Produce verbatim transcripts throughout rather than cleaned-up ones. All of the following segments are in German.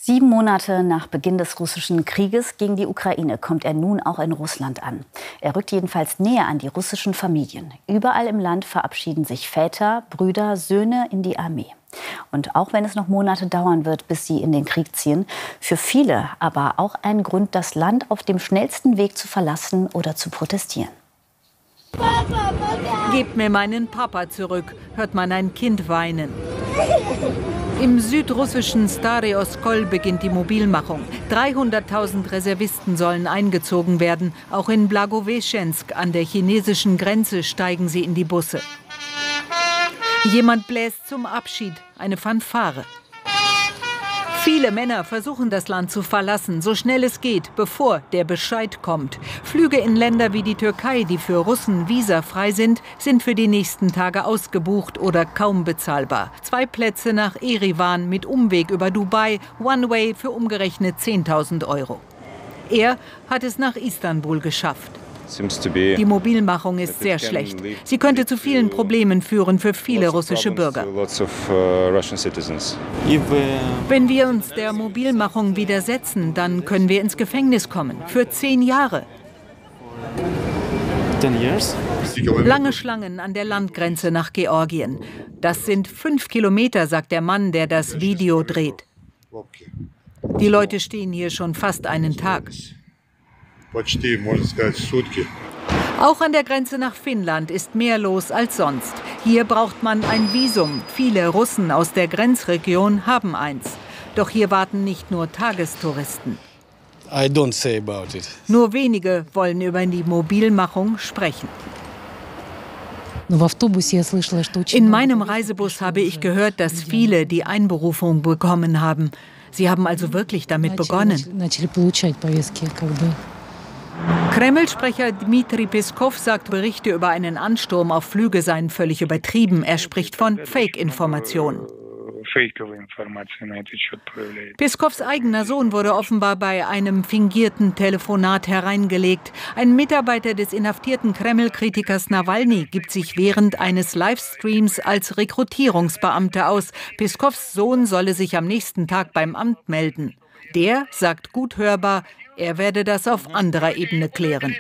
Sieben Monate nach Beginn des russischen Krieges gegen die Ukraine kommt er nun auch in Russland an. Er rückt jedenfalls näher an die russischen Familien. Überall im Land verabschieden sich Väter, Brüder, Söhne in die Armee. Und auch wenn es noch Monate dauern wird, bis sie in den Krieg ziehen, für viele aber auch ein Grund, das Land auf dem schnellsten Weg zu verlassen oder zu protestieren. Papa, Papa. Gebt mir meinen Papa zurück, hört man ein Kind weinen. Im südrussischen Stary Oskol beginnt die Mobilmachung. dreihunderttausend Reservisten sollen eingezogen werden. Auch in Blagoveschensk an der chinesischen Grenze steigen sie in die Busse. Jemand bläst zum Abschied, eine Fanfare. Viele Männer versuchen, das Land zu verlassen, so schnell es geht, bevor der Bescheid kommt. Flüge in Länder wie die Türkei, die für Russen visafrei sind, sind für die nächsten Tage ausgebucht oder kaum bezahlbar. Zwei Plätze nach Erivan mit Umweg über Dubai, One-Way für umgerechnet zehntausend Euro. Er hat es nach Istanbul geschafft. Die Mobilmachung ist sehr schlecht. Sie könnte zu vielen Problemen führen für viele russische Bürger. Wenn wir uns der Mobilmachung widersetzen, dann können wir ins Gefängnis kommen. Für zehn Jahre. Lange Schlangen an der Landgrenze nach Georgien. Das sind fünf Kilometer, sagt der Mann, der das Video dreht. Die Leute stehen hier schon fast einen Tag. Auch an der Grenze nach Finnland ist mehr los als sonst. Hier braucht man ein Visum. Viele Russen aus der Grenzregion haben eins. Doch hier warten nicht nur Tagestouristen. I don't say about it. Nur wenige wollen über die Mobilmachung sprechen. In meinem Reisebus habe ich gehört, dass viele die Einberufung bekommen haben. Sie haben also wirklich damit begonnen. Kreml-Sprecher Dmitri Peskov sagt, Berichte über einen Ansturm auf Flüge seien völlig übertrieben. Er spricht von Fake-Informationen. Peskovs eigener Sohn wurde offenbar bei einem fingierten Telefonat hereingelegt. Ein Mitarbeiter des inhaftierten Kreml-Kritikers Nawalny gibt sich während eines Livestreams als Rekrutierungsbeamter aus. Peskovs Sohn solle sich am nächsten Tag beim Amt melden. Der sagt gut hörbar, er werde das auf anderer Ebene klären.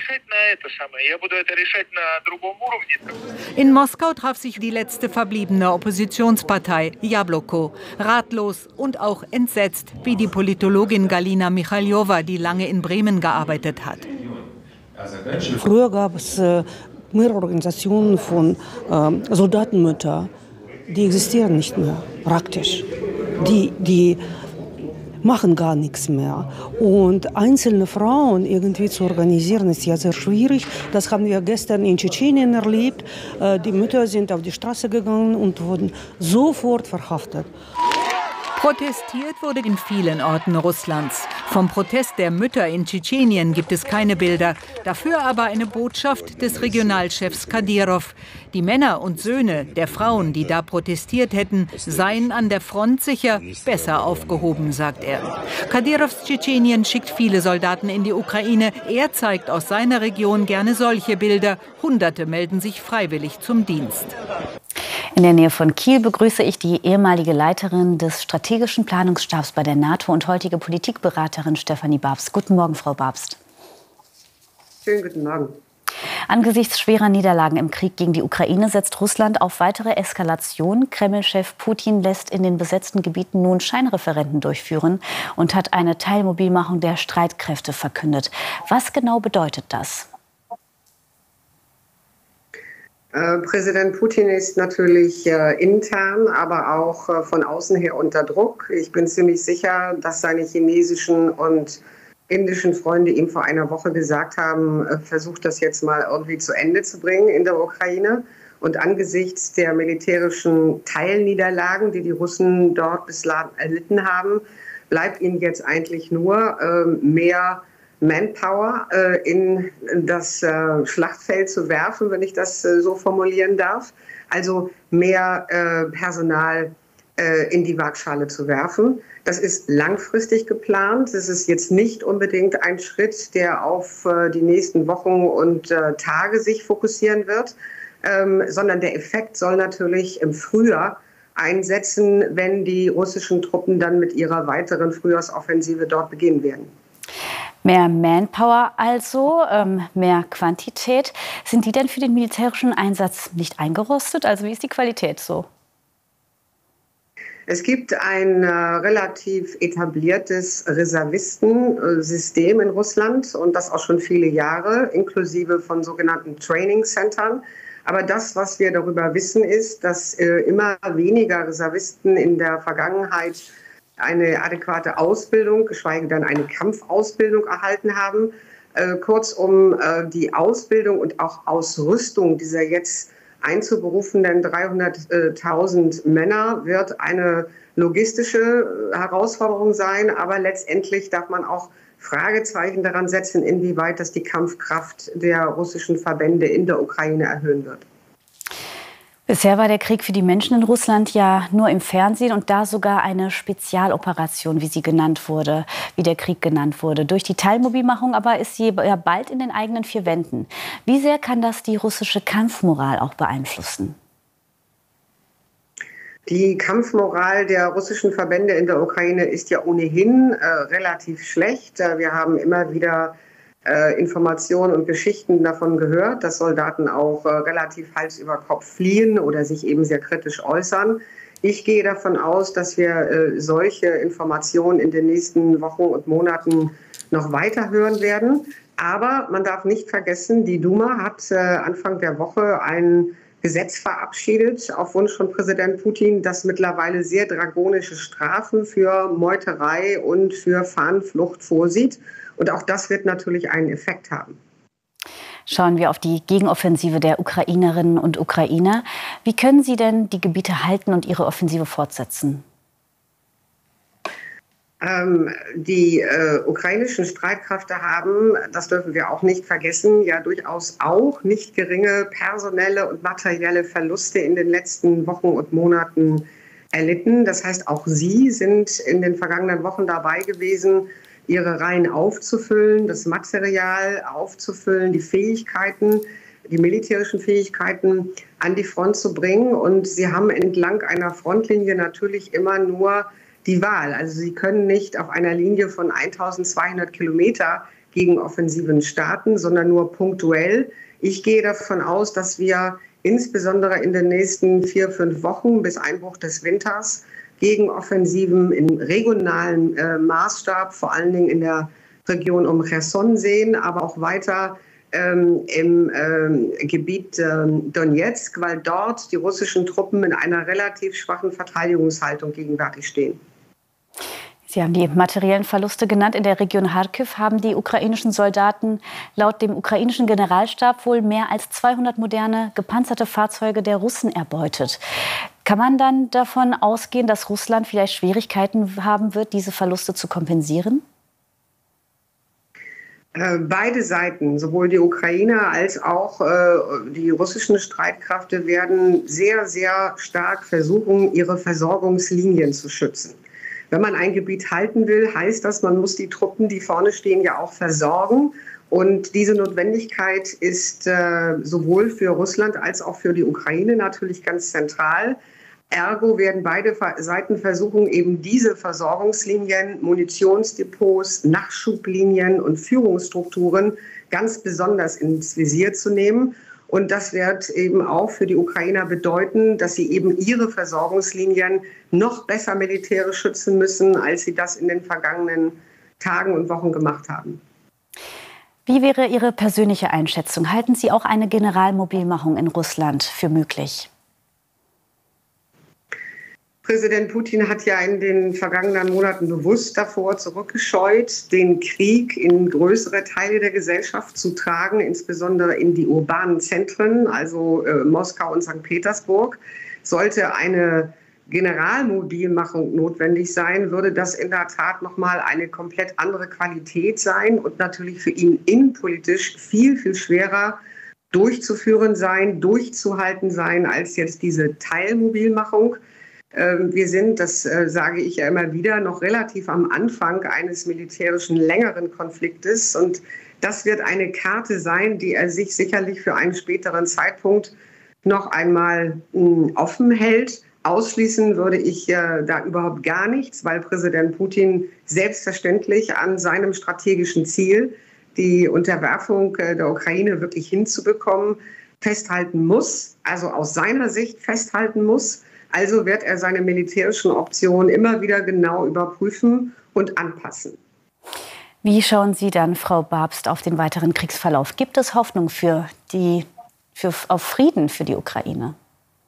In Moskau traf sich die letzte verbliebene Oppositionspartei, Jabloko. Ratlos und auch entsetzt, wie die Politologin Galina Michaljowa, die lange in Bremen gearbeitet hat. Früher gab es äh, mehrere Organisationen von äh, Soldatenmüttern, die existieren nicht mehr, praktisch. Die, die machen gar nichts mehr. Und einzelne Frauen irgendwie zu organisieren, ist ja sehr schwierig. Das haben wir gestern in Tschetschenien erlebt. Die Mütter sind auf die Straße gegangen und wurden sofort verhaftet. Protestiert wurde in vielen Orten Russlands. Vom Protest der Mütter in Tschetschenien gibt es keine Bilder. Dafür aber eine Botschaft des Regionalchefs Kadyrov. Die Männer und Söhne der Frauen, die da protestiert hätten, seien an der Front sicher besser aufgehoben, sagt er. Kadyrovs Tschetschenien schickt viele Soldaten in die Ukraine. Er zeigt aus seiner Region gerne solche Bilder. Hunderte melden sich freiwillig zum Dienst. In der Nähe von Kiel begrüße ich die ehemalige Leiterin des strategischen Planungsstabs bei der NATO und heutige Politikberaterin Stefanie Babst. Guten Morgen, Frau Babst. Schönen guten Morgen. Angesichts schwerer Niederlagen im Krieg gegen die Ukraine setzt Russland auf weitere Eskalation. Kreml-Chef Putin lässt in den besetzten Gebieten nun Scheinreferenden durchführen und hat eine Teilmobilmachung der Streitkräfte verkündet. Was genau bedeutet das? Präsident Putin ist natürlich äh, intern, aber auch äh, von außen her unter Druck. Ich bin ziemlich sicher, dass seine chinesischen und indischen Freunde ihm vor einer Woche gesagt haben, äh, versucht das jetzt mal irgendwie zu Ende zu bringen in der Ukraine. Und angesichts der militärischen Teilniederlagen, die die Russen dort bislang erlitten haben, bleibt ihnen jetzt eigentlich nur äh, mehr Manpower äh, in das äh, Schlachtfeld zu werfen, wenn ich das äh, so formulieren darf. Also mehr äh, Personal äh, in die Waagschale zu werfen. Das ist langfristig geplant. Das ist jetzt nicht unbedingt ein Schritt, der auf äh, die nächsten Wochen und äh, Tage sich fokussieren wird, ähm, sondern der Effekt soll natürlich im Frühjahr einsetzen, wenn die russischen Truppen dann mit ihrer weiteren Frühjahrsoffensive dort beginnen werden. Mehr Manpower also, ähm, mehr Quantität. Sind die denn für den militärischen Einsatz nicht eingerostet? Also wie ist die Qualität so? Es gibt ein äh, relativ etabliertes Reservistensystem in Russland und das auch schon viele Jahre, inklusive von sogenannten Training-Centern. Aber das, was wir darüber wissen, ist, dass äh, immer weniger Reservisten in der Vergangenheit eine adäquate Ausbildung, geschweige denn eine Kampfausbildung erhalten haben. Äh, kurzum, äh, die Ausbildung und auch Ausrüstung dieser jetzt einzuberufenen dreihunderttausend Männer wird eine logistische Herausforderung sein. Aber letztendlich darf man auch Fragezeichen daran setzen, inwieweit das die Kampfkraft der russischen Verbände in der Ukraine erhöhen wird. Bisher war der Krieg für die Menschen in Russland ja nur im Fernsehen und da sogar eine Spezialoperation, wie sie genannt wurde, wie der Krieg genannt wurde. Durch die Teilmobilmachung aber ist sie ja bald in den eigenen vier Wänden. Wie sehr kann das die russische Kampfmoral auch beeinflussen? Die Kampfmoral der russischen Verbände in der Ukraine ist ja ohnehin äh, relativ schlecht. Wir haben immer wieder Äh, Informationen und Geschichten davon gehört, dass Soldaten auch äh, relativ Hals über Kopf fliehen oder sich eben sehr kritisch äußern. Ich gehe davon aus, dass wir äh, solche Informationen in den nächsten Wochen und Monaten noch weiter hören werden. Aber man darf nicht vergessen, die Duma hat äh, Anfang der Woche ein Gesetz verabschiedet auf Wunsch von Präsident Putin, das mittlerweile sehr drakonische Strafen für Meuterei und für Fahnenflucht vorsieht. Und auch das wird natürlich einen Effekt haben. Schauen wir auf die Gegenoffensive der Ukrainerinnen und Ukrainer. Wie können Sie denn die Gebiete halten und Ihre Offensive fortsetzen? Ähm, die äh, ukrainischen Streitkräfte haben, das dürfen wir auch nicht vergessen, ja durchaus auch nicht geringe personelle und materielle Verluste in den letzten Wochen und Monaten erlitten. Das heißt, auch sie sind in den vergangenen Wochen dabei gewesen, ihre Reihen aufzufüllen, das Material aufzufüllen, die Fähigkeiten, die militärischen Fähigkeiten an die Front zu bringen. Und sie haben entlang einer Frontlinie natürlich immer nur die Wahl. Also sie können nicht auf einer Linie von eintausendzweihundert Kilometer Gegenoffensiven starten, sondern nur punktuell. Ich gehe davon aus, dass wir insbesondere in den nächsten vier, fünf Wochen bis Einbruch des Winters Gegenoffensiven im regionalen äh, Maßstab, vor allen Dingen in der Region um Cherson sehen, aber auch weiter ähm, im ähm, Gebiet ähm, Donetsk, weil dort die russischen Truppen in einer relativ schwachen Verteidigungshaltung gegenwärtig stehen. Sie haben die materiellen Verluste genannt. In der Region Charkiw haben die ukrainischen Soldaten laut dem ukrainischen Generalstab wohl mehr als zweihundert moderne gepanzerte Fahrzeuge der Russen erbeutet. Kann man dann davon ausgehen, dass Russland vielleicht Schwierigkeiten haben wird, diese Verluste zu kompensieren? Beide Seiten, sowohl die Ukrainer als auch äh, die russischen Streitkräfte, werden sehr, sehr stark versuchen, ihre Versorgungslinien zu schützen. Wenn man ein Gebiet halten will, heißt das, man muss die Truppen, die vorne stehen, ja auch versorgen. Und diese Notwendigkeit ist äh, sowohl für Russland als auch für die Ukraine natürlich ganz zentral. Ergo werden beide Seiten versuchen, eben diese Versorgungslinien, Munitionsdepots, Nachschublinien und Führungsstrukturen ganz besonders ins Visier zu nehmen. Und das wird eben auch für die Ukrainer bedeuten, dass sie eben ihre Versorgungslinien noch besser militärisch schützen müssen, als sie das in den vergangenen Tagen und Wochen gemacht haben. Wie wäre Ihre persönliche Einschätzung? Halten Sie auch eine Generalmobilmachung in Russland für möglich? Präsident Putin hat ja in den vergangenen Monaten bewusst davor zurückgescheut, den Krieg in größere Teile der Gesellschaft zu tragen, insbesondere in die urbanen Zentren, also äh, Moskau und Sankt Petersburg. Sollte eine Generalmobilmachung notwendig sein, würde das in der Tat nochmal eine komplett andere Qualität sein und natürlich für ihn innenpolitisch viel, viel schwerer durchzuführen sein, durchzuhalten sein, als jetzt diese Teilmobilmachung. Wir sind, das sage ich ja immer wieder, noch relativ am Anfang eines militärischen längeren Konfliktes. Und das wird eine Karte sein, die er sich sicherlich für einen späteren Zeitpunkt noch einmal offen hält. Ausschließen würde ich äh, da überhaupt gar nichts, weil Präsident Putin selbstverständlich an seinem strategischen Ziel, die Unterwerfung äh, der Ukraine wirklich hinzubekommen, festhalten muss, also aus seiner Sicht festhalten muss. Also wird er seine militärischen Optionen immer wieder genau überprüfen und anpassen. Wie schauen Sie dann, Frau Babst, auf den weiteren Kriegsverlauf? Gibt es Hoffnung für die, für, auf Frieden für die Ukraine?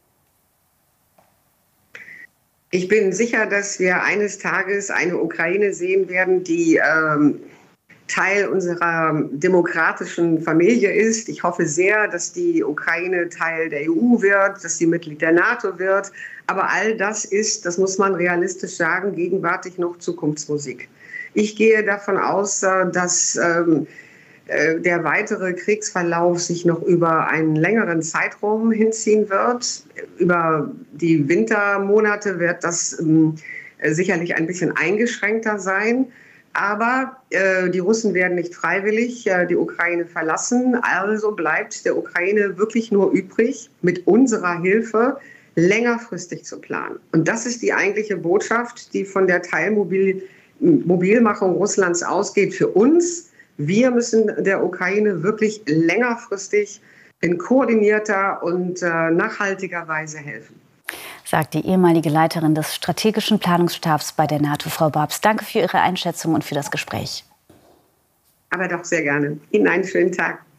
Ich bin sicher, dass wir eines Tages eine Ukraine sehen werden, die ähm, Teil unserer demokratischen Familie ist. Ich hoffe sehr, dass die Ukraine Teil der E U wird, dass sie Mitglied der NATO wird. Aber all das ist, das muss man realistisch sagen, gegenwärtig noch Zukunftsmusik. Ich gehe davon aus, dass ähm, der weitere Kriegsverlauf sich noch über einen längeren Zeitraum hinziehen wird. Über die Wintermonate wird das ähm, sicherlich ein bisschen eingeschränkter sein. Aber äh, die Russen werden nicht freiwillig äh, die Ukraine verlassen. Also bleibt der Ukraine wirklich nur übrig, mit unserer Hilfe längerfristig zu planen. Und das ist die eigentliche Botschaft, die von der Teilmobilmachung Russlands ausgeht für uns. Wir müssen der Ukraine wirklich längerfristig in koordinierter und äh, nachhaltiger Weise helfen. Sagt die ehemalige Leiterin des strategischen Planungsstabs bei der NATO, Frau Babst. Danke für Ihre Einschätzung und für das Gespräch. Aber doch sehr gerne. Ihnen einen schönen Tag.